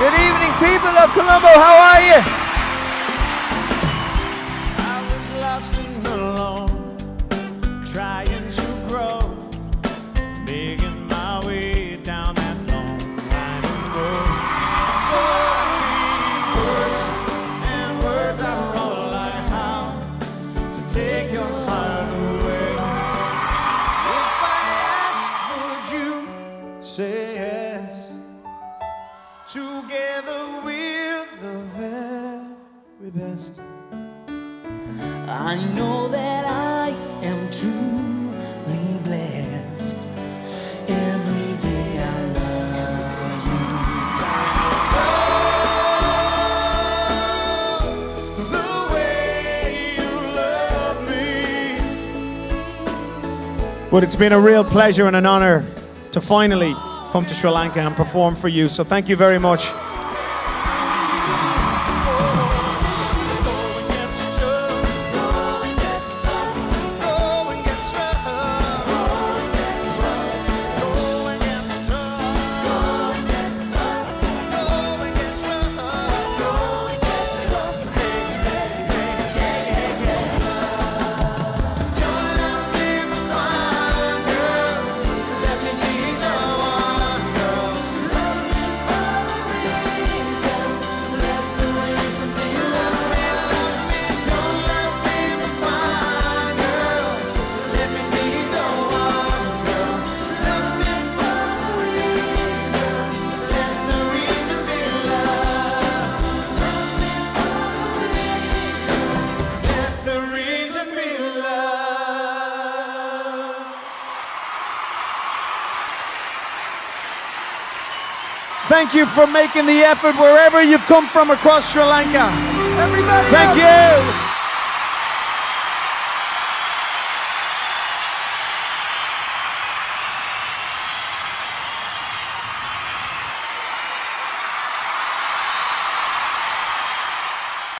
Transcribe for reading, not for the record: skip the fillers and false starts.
Good evening, people of Colombo. How are you? I was lost and alone, trying to grow, making my way down that long winding road. So many words, and words are all I have to take your heart away. If I asked, would you say yes? Together we're the very best. I know that I am truly blessed. Every day I love Oh, the way you love me. But it's been a real pleasure and an honor to finally come to Sri Lanka and perform for you. So thank you very much. Thank you for making the effort wherever you've come from across Sri Lanka. Everybody Thank else. you.